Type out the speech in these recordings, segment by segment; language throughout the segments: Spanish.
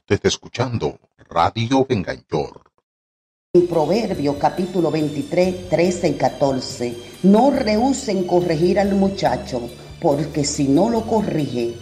Usted está escuchando Radio Vengayor. En Proverbios capítulo 23, 13 y 14, no rehúsen corregir al muchacho, porque si no lo corrige,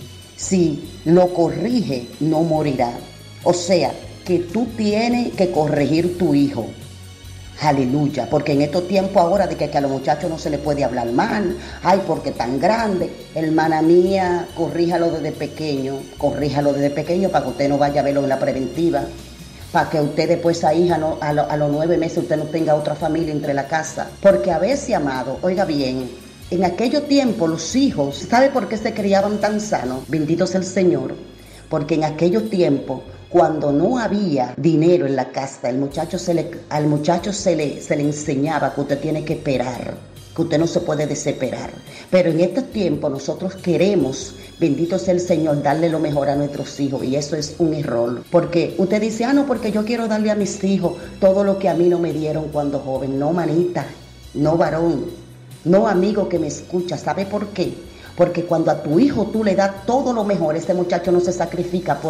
no morirá. O sea, que tú tienes que corregir tu hijo. Aleluya, porque en estos tiempos ahora de que a los muchachos no se les puede hablar mal, ay, porque tan grande, hermana mía, corríjalo desde pequeño para que usted no vaya a verlo en la preventiva, para que usted después a hija a los 9 meses usted no tenga otra familia entre la casa. Porque a veces, amado, oiga bien, en aquellos tiempos los hijos, ¿sabe por qué se criaban tan sanos? Bendito sea el Señor. Porque en aquellos tiempos, cuando no había dinero en la casa, al muchacho se le enseñaba que usted tiene que esperar, que usted no se puede desesperar. Pero en estos tiempos nosotros queremos, bendito sea el Señor, darle lo mejor a nuestros hijos, y eso es un error. Porque usted dice, no, porque yo quiero darle a mis hijos todo lo que a mí no me dieron cuando joven. No, manita, no, varón, no, amigo que me escucha. ¿Sabe por qué? Porque cuando a tu hijo tú le das todo lo mejor, ese muchacho no se sacrifica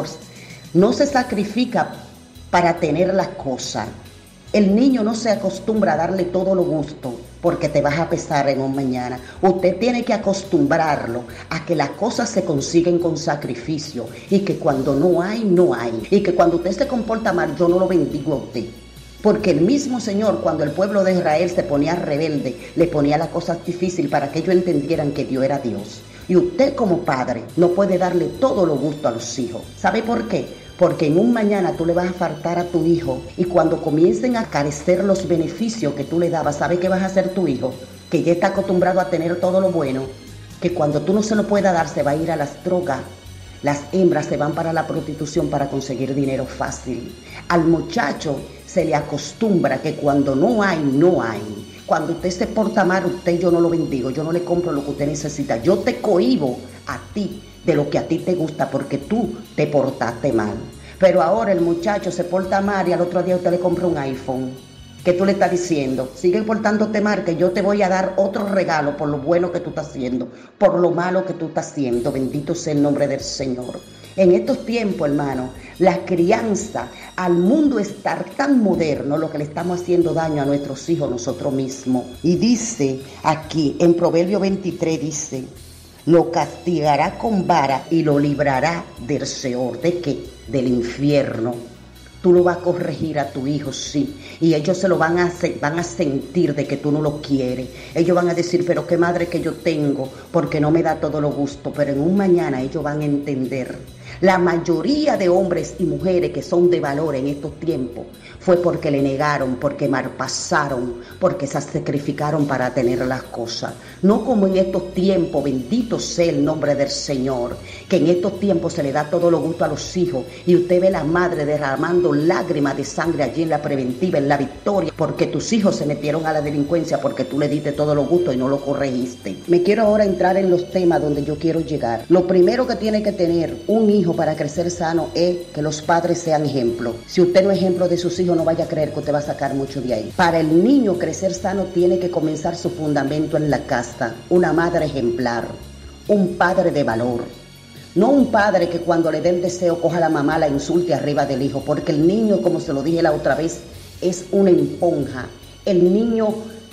para tener las cosas. El niño no se acostumbra a darle todo lo gusto porque te vas a pesar en un mañana. Usted tiene que acostumbrarlo a que las cosas se consiguen con sacrificio, y que cuando no hay, no hay. Y que cuando usted se comporta mal, yo no lo bendigo a usted. Porque el mismo Señor, cuando el pueblo de Israel se ponía rebelde, le ponía las cosas difíciles para que ellos entendieran que Dios era Dios. Y usted como padre no puede darle todo lo gusto a los hijos. ¿Sabe por qué? Porque en un mañana tú le vas a faltar a tu hijo, y cuando comiencen a carecer los beneficios que tú le dabas, ¿sabe qué vas a hacer tu hijo? Que ya está acostumbrado a tener todo lo bueno, que cuando tú no se lo puedas dar se va a ir a las drogas. Las hembras se van para la prostitución para conseguir dinero fácil. Al muchacho se le acostumbra que cuando no hay, no hay. Cuando usted se porta mal, yo no lo bendigo, yo no le compro lo que usted necesita. Yo te cohíbo a ti de lo que a ti te gusta porque tú te portaste mal. Pero ahora el muchacho se porta mal y al otro día usted le compra un iPhone. ¿Qué tú le estás diciendo? Sigue portándote mal, que yo te voy a dar otro regalo por lo bueno que tú estás haciendo, por lo malo que tú estás haciendo. Bendito sea el nombre del Señor. En estos tiempos, hermano, la crianza, al mundo estar tan moderno, lo que le estamos haciendo daño a nuestros hijos, nosotros mismos. Y dice aquí, en Proverbio 23, dice, lo castigará con vara y lo librará del Seol. ¿De qué? Del infierno. Tú lo vas a corregir a tu hijo, sí, y ellos se lo van a sentir de que tú no lo quieres. Ellos van a decir, pero qué madre que yo tengo, porque no me da todo lo gusto. Pero en un mañana ellos van a entender. La mayoría de hombres y mujeres que son de valor en estos tiempos fue porque le negaron, porque malpasaron, porque se sacrificaron para tener las cosas. No como en estos tiempos, bendito sea el nombre del Señor, que en estos tiempos se le da todo lo gusto a los hijos, y usted ve a la madre derramando lágrimas de sangre allí en la preventiva, en la Victoria, porque tus hijos se metieron a la delincuencia, porque tú le diste todo lo gusto y no lo corregiste. Me quiero ahora entrar en los temas donde yo quiero llegar. Lo primero que tiene que tener un hijo para crecer sano es que los padres sean ejemplo. Si usted no es ejemplo de sus hijos, no vaya a creer que usted va a sacar mucho de ahí. Para el niño crecer sano tiene que comenzar su fundamento en la casa. Una madre ejemplar, un padre de valor. No un padre que cuando le dé el deseo coja a la mamá, la insulte arriba del hijo, porque el niño, como se lo dije la otra vez, es una esponja. El niño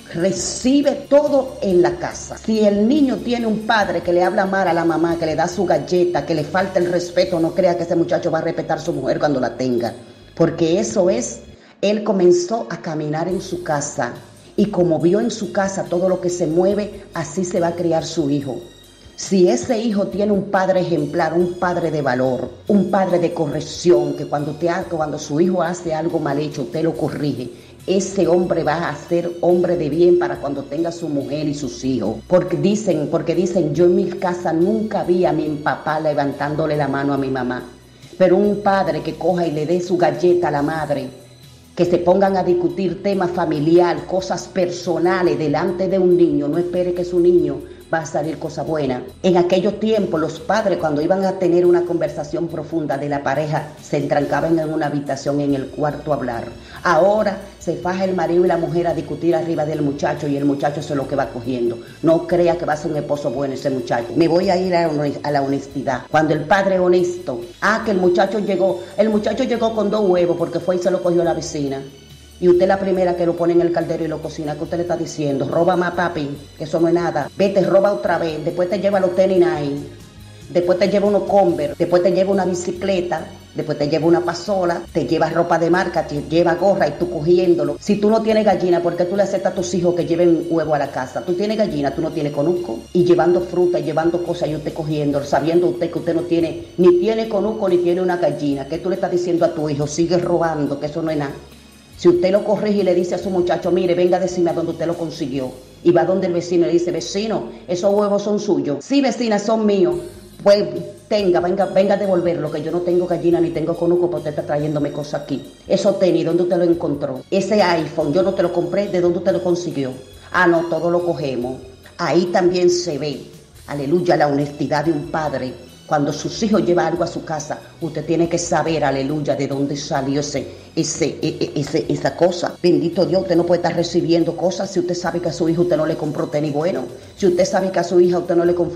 recibe todo en la casa. Si el niño tiene un padre que le habla mal a la mamá, que le da su galleta, que le falta el respeto, no crea que ese muchacho va a respetar a su mujer cuando la tenga, porque eso es, él comenzó a caminar en su casa, y como vio en su casa todo lo que se mueve, así se va a criar su hijo. Si ese hijo tiene un padre ejemplar, un padre de valor, un padre de corrección, que cuando su hijo hace algo mal hecho, usted lo corrige, ese hombre va a ser hombre de bien para cuando tenga su mujer y sus hijos. Porque dicen, yo en mi casa nunca vi a mi papá levantándole la mano a mi mamá. Pero un padre que coja y le dé su galleta a la madre, que se pongan a discutir temas familiares, cosas personales delante de un niño, no espere que su niño va a salir cosa buena. En aquellos tiempos los padres cuando iban a tener una conversación profunda de la pareja se entrancaban en una habitación en el cuarto a hablar. Ahora se faja el marido y la mujer a discutir arriba del muchacho y el muchacho eso es lo que va cogiendo. No crea que va a ser un esposo bueno ese muchacho. Me voy a ir a la honestidad. Cuando el padre es honesto, que el muchacho llegó con 2 huevos porque fue y se lo cogió la vecina. Y usted la primera que lo pone en el caldero y lo cocina, ¿qué usted le está diciendo? Roba más, papi, que eso no es nada. Vete, roba otra vez, después te lleva los tenis Nike, después te lleva unos Converse, después te lleva una bicicleta, después te lleva una pasola, te lleva ropa de marca, te lleva gorra y tú cogiéndolo. Si tú no tienes gallina, ¿por qué tú le aceptas a tus hijos que lleven huevo a la casa? Tú tienes gallina, tú no tienes conuco. Y llevando fruta, y llevando cosas y usted cogiéndolo, sabiendo usted que usted no tiene, ni tiene conuco, ni tiene una gallina. ¿Qué tú le estás diciendo a tu hijo? Sigue robando, que eso no es nada. Si usted lo corrige y le dice a su muchacho, mire, venga a decirme a dónde usted lo consiguió. Y va donde el vecino y le dice, vecino, esos huevos son suyos. Sí, vecina, son míos. Pues venga a devolverlo, que yo no tengo gallina ni tengo conuco, porque usted está trayéndome cosas aquí. Esos tenis, ¿dónde usted lo encontró? Ese iPhone, yo no te lo compré, ¿de dónde usted lo consiguió? No, todo lo cogemos. Ahí también se ve, aleluya, la honestidad de un padre. Cuando sus hijos llevan algo a su casa, usted tiene que saber, aleluya, de dónde salió esa cosa. Bendito Dios, usted no puede estar recibiendo cosas si usted sabe que a su hijo usted no le compró tenis bueno. Si usted sabe que a su hija usted no le compró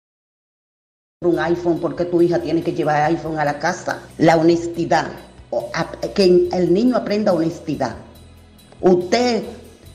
un iPhone, ¿por qué tu hija tiene que llevar iPhone a la casa? La honestidad, que el niño aprenda honestidad. Usted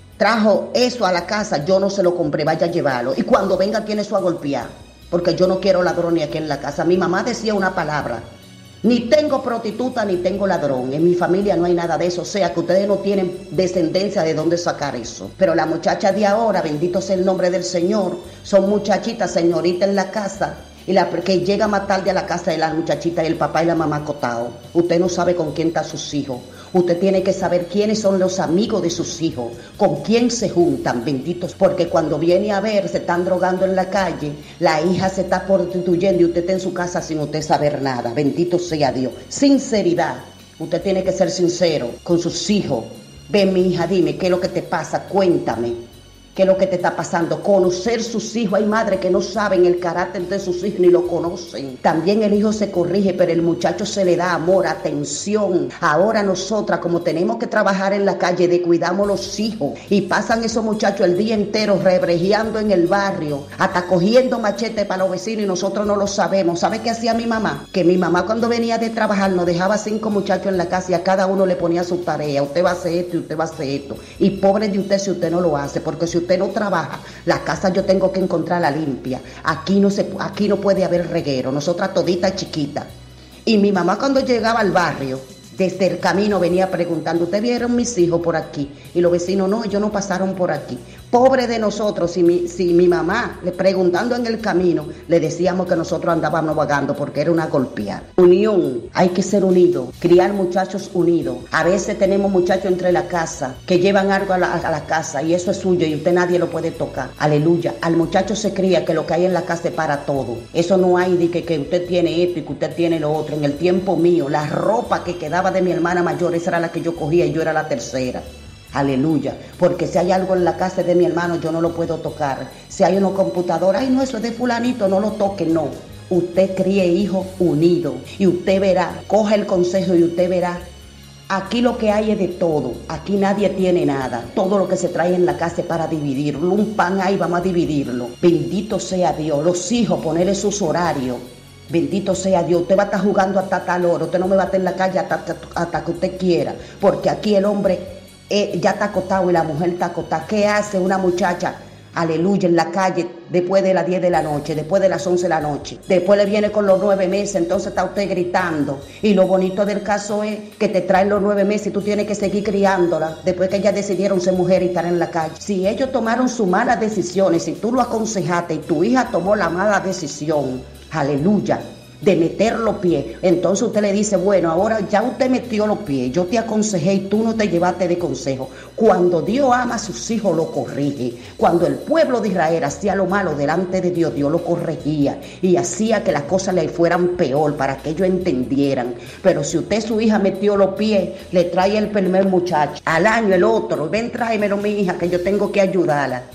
trajo eso a la casa, yo no se lo compré, vaya a llevarlo. Y cuando venga tiene eso a golpear. Porque yo no quiero ladrón aquí en la casa. Mi mamá decía una palabra, ni tengo prostituta ni tengo ladrón. En mi familia no hay nada de eso. O sea que ustedes no tienen descendencia de dónde sacar eso. Pero la muchacha de ahora, bendito sea el nombre del Señor, son muchachitas, señoritas en la casa. Y la que llega más tarde a la casa de la muchachita y el papá y la mamá acotados. Usted no sabe con quién están sus hijos. Usted tiene que saber quiénes son los amigos de sus hijos, con quién se juntan, benditos, porque cuando viene a ver, se están drogando en la calle, la hija se está prostituyendo y usted está en su casa sin usted saber nada, bendito sea Dios. Sinceridad, usted tiene que ser sincero con sus hijos. Ven mi hija, dime, ¿qué es lo que te pasa? Cuéntame. ¿Qué es lo que te está pasando? Conocer sus hijos. Hay madres que no saben el carácter de sus hijos ni lo conocen. También el hijo se corrige, pero el muchacho se le da amor, atención. Ahora nosotras, como tenemos que trabajar en la calle, descuidamos los hijos. Y pasan esos muchachos el día entero rebrejeando en el barrio, hasta cogiendo machete para los vecinos y nosotros no lo sabemos. ¿Sabe qué hacía mi mamá? Que mi mamá cuando venía de trabajar nos dejaba 5 muchachos en la casa y a cada uno le ponía su tarea. Usted va a hacer esto y usted va a hacer esto. Y pobre de usted si usted no lo hace, porque si usted no trabaja, la casa yo tengo que encontrarla limpia. Aquí no puede haber reguero. Nosotras toditas chiquitas. Y mi mamá cuando llegaba al barrio, desde el camino venía preguntando, ¿ustedes vieron mis hijos por aquí? Y los vecinos, no, ellos no pasaron por aquí. Pobre de nosotros, si mi mamá, preguntando en el camino, le decíamos que nosotros andábamos vagando porque era una golpeada. Unión, hay que ser unidos, criar muchachos unidos. A veces tenemos muchachos entre la casa que llevan algo a la casa y eso es suyo y usted nadie lo puede tocar. Aleluya, al muchacho se cría que lo que hay en la casa es para todo. Eso no hay de que usted tiene esto y que usted tiene lo otro. En el tiempo mío, la ropa que quedaba de mi hermana mayor, esa era la que yo cogía y yo era la tercera. Aleluya, porque si hay algo en la casa de mi hermano yo no lo puedo tocar. Si hay una computadora, ay no, eso es de fulanito, no lo toque, no. Usted críe hijos unidos y usted verá, coja el consejo y usted verá. Aquí lo que hay es de todo, aquí nadie tiene nada, todo lo que se trae en la casa es para dividirlo, un pan ahí vamos a dividirlo. Bendito sea Dios, los hijos ponerle sus horarios. Bendito sea Dios, usted va a estar jugando hasta tal hora, usted no me va a estar en la calle hasta que usted quiera, porque aquí el hombre ya está acostado y la mujer está acotada. ¿Qué hace una muchacha? Aleluya, en la calle después de las 10 de la noche, después de las 11 de la noche. Después le viene con los 9 meses, entonces está usted gritando. Y lo bonito del caso es que te traen los 9 meses y tú tienes que seguir criándola después que ellas decidieron ser mujer y estar en la calle. Si ellos tomaron sus malas decisiones, si tú lo aconsejaste y tu hija tomó la mala decisión, aleluya, de meter los pies, entonces usted le dice, bueno, ahora ya usted metió los pies, yo te aconsejé y tú no te llevaste de consejo. Cuando Dios ama a sus hijos lo corrige. Cuando el pueblo de Israel hacía lo malo delante de Dios, Dios lo corregía y hacía que las cosas le fueran peor para que ellos entendieran. Pero si usted, su hija, metió los pies, le trae el primer muchacho, al año el otro, ven tráemelo mi hija que yo tengo que ayudarla.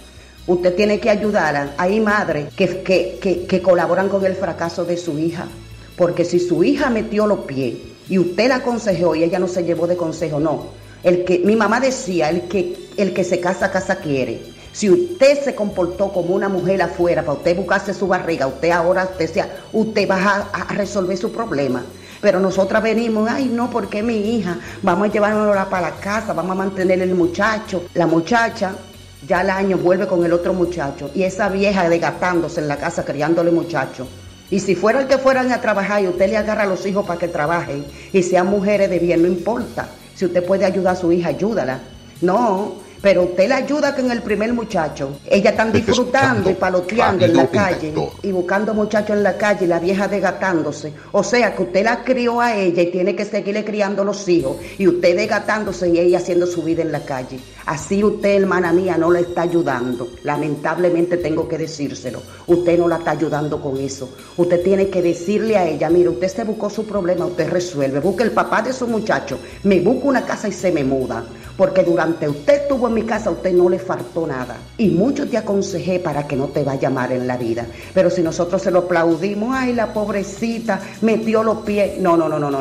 Usted tiene que ayudarla. Hay madres que colaboran con el fracaso de su hija. Porque si su hija metió los pies y usted la aconsejó y ella no se llevó de consejo, no. Mi mamá decía, el que se casa, casa quiere. Si usted se comportó como una mujer afuera para usted buscarse su barriga, usted va a resolver su problema. Pero nosotras venimos, ay no, porque mi hija, vamos a llevárnosla para la casa, vamos a mantener el muchacho. La muchacha ya al año vuelve con el otro muchacho y esa vieja degatándose en la casa criándole muchachos. Y si fuera el que fueran a trabajar y usted le agarra a los hijos para que trabajen y sean mujeres de bien, no importa. Si usted puede ayudar a su hija, ayúdala. No, pero usted la ayuda con el primer muchacho. Ella están disfrutando y paloteando en la calle y buscando muchachos en la calle y la vieja degatándose. O sea que usted la crió a ella y tiene que seguirle criando los hijos y usted degatándose y ella haciendo su vida en la calle. Así usted, hermana mía, no la está ayudando. Lamentablemente tengo que decírselo. Usted no la está ayudando con eso. Usted tiene que decirle a ella, mire, usted se buscó su problema, usted resuelve. Busque el papá de su muchacho, me busca una casa y se me muda. Porque durante usted estuvo en mi casa, a usted no le faltó nada. Y mucho te aconsejé para que no te vaya mal en la vida. Pero si nosotros se lo aplaudimos, ay, la pobrecita metió los pies. No.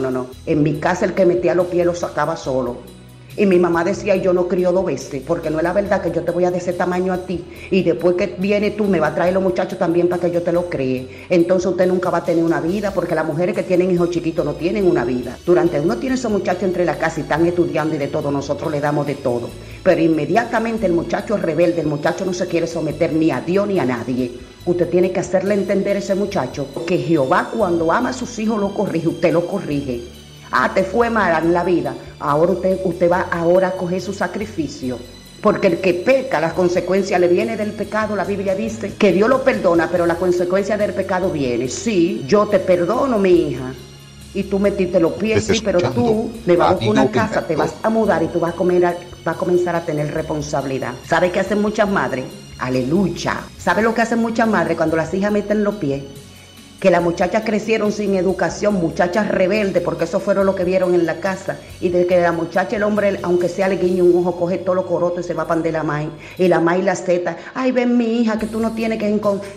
En mi casa el que metía los pies lo sacaba solo. Y mi mamá decía, yo no crío 2 veces, porque no es la verdad que yo te voy a de ese tamaño a ti. Y después que viene tú, me va a traer los muchachos también para que yo te lo cree. Entonces usted nunca va a tener una vida, porque las mujeres que tienen hijos chiquitos no tienen una vida. Durante uno tiene esos muchachos entre la casa y están estudiando y de todo, nosotros le damos de todo. Pero inmediatamente el muchacho es rebelde, el muchacho no se quiere someter ni a Dios ni a nadie. Usted tiene que hacerle entender a ese muchacho que Jehová cuando ama a sus hijos lo corrige, usted lo corrige. Ah, te fue mal en la vida. Ahora usted va ahora a coger su sacrificio. Porque el que peca, las consecuencias le viene del pecado. La Biblia dice que Dios lo perdona, pero la consecuencia del pecado viene. Sí, yo te perdono, mi hija. Y tú metiste los pies, sí, pero tú le vas a buscar una casa, te vas a mudar y tú vas a comenzar a tener responsabilidad. ¿Sabe qué hacen muchas madres? Aleluya. ¿Sabe lo que hacen muchas madres cuando las hijas meten los pies? Que las muchachas crecieron sin educación, muchachas rebeldes, porque eso fueron lo que vieron en la casa. Y de que la muchacha, el hombre, aunque sea le guiñe un ojo, coge todo lo coroto y se va pan de la maíz. Y la maíz la zeta, ay, ven mi hija, que tú no tienes que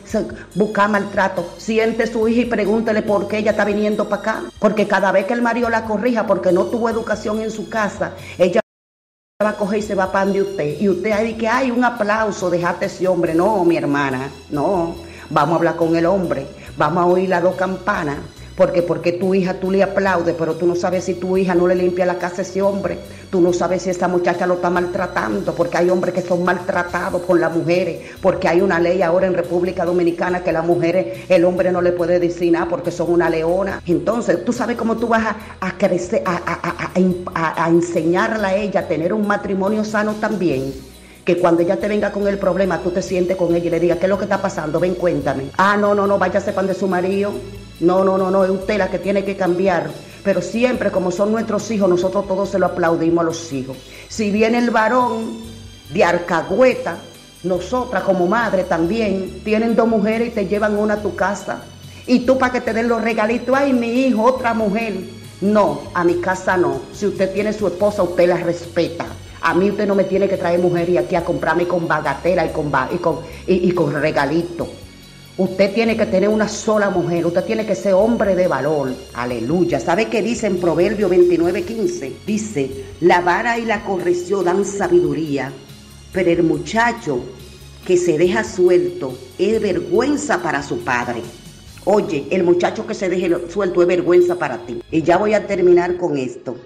buscar maltrato. Siente su hija y pregúntele por qué ella está viniendo para acá. Porque cada vez que el marido la corrija, porque no tuvo educación en su casa, ella va a coger y se va pan de usted. Y usted ahí que hay un aplauso, dejate ese hombre. No, mi hermana, no. Vamos a hablar con el hombre. Vamos a oír las 2 campanas, porque tu hija tú le aplaudes, pero tú no sabes si tu hija no le limpia la casa a ese hombre, tú no sabes si esa muchacha lo está maltratando, porque hay hombres que son maltratados por las mujeres, porque hay una ley ahora en República Dominicana que las mujeres, el hombre no le puede decir nada porque son una leona. Entonces, tú sabes cómo tú vas a crecer, a enseñarle a ella a tener un matrimonio sano también. Que cuando ella te venga con el problema, tú te sientes con ella y le digas, ¿qué es lo que está pasando? Ven, cuéntame. Ah, no, váyase pan de su marido. No, es usted la que tiene que cambiar. Pero siempre, como son nuestros hijos, nosotros todos se lo aplaudimos a los hijos. Si viene el varón de Alcahueta, nosotras como madre también, tienen 2 mujeres y te llevan una a tu casa. Y tú para que te den los regalitos, ay, mi hijo, otra mujer. No, a mi casa no. Si usted tiene su esposa, usted la respeta. A mí usted no me tiene que traer mujer y aquí a comprarme con bagatela y con regalito. Usted tiene que tener una sola mujer, usted tiene que ser hombre de valor. Aleluya. ¿Sabe qué dice en Proverbio 29:15? Dice, la vara y la corrección dan sabiduría, pero el muchacho que se deja suelto es vergüenza para su padre. Oye, el muchacho que se deje suelto es vergüenza para ti. Y ya voy a terminar con esto.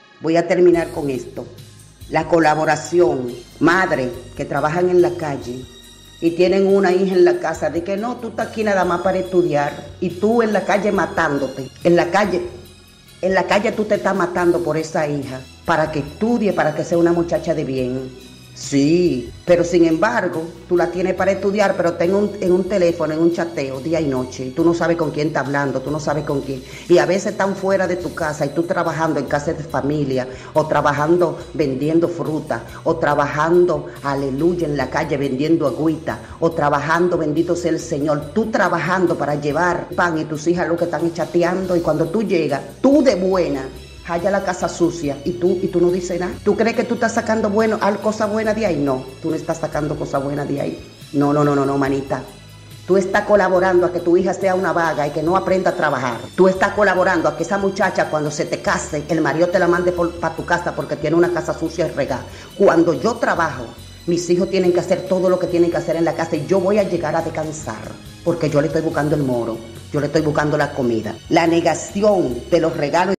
La colaboración, madres que trabajan en la calle y tienen una hija en la casa, de que no, tú estás aquí nada más para estudiar y tú en la calle matándote. En la calle tú te estás matando por esa hija para que estudie, para que sea una muchacha de bien. Sí, pero sin embargo, tú la tienes para estudiar, pero está en un teléfono, en un chateo, día y noche. Y tú no sabes con quién está hablando, tú no sabes con quién. Y a veces están fuera de tu casa y tú trabajando en casa de familia, o trabajando vendiendo fruta, o trabajando, aleluya, en la calle vendiendo agüita, o trabajando, bendito sea el Señor, tú trabajando para llevar pan y tus hijas lo que están chateando. Y cuando tú llegas, tú de buena, halla la casa sucia y tú no dices nada. ¿Tú crees que tú estás sacando cosas buenas de ahí? No, tú no estás sacando cosas buenas de ahí. No, manita. Tú estás colaborando a que tu hija sea una vaga y que no aprenda a trabajar. Tú estás colaborando a que esa muchacha cuando se te case, el marido te la mande para tu casa porque tiene una casa sucia y regada. Cuando yo trabajo, mis hijos tienen que hacer todo lo que tienen que hacer en la casa y yo voy a llegar a descansar porque yo le estoy buscando el moro, yo le estoy buscando la comida. La negación de los regalos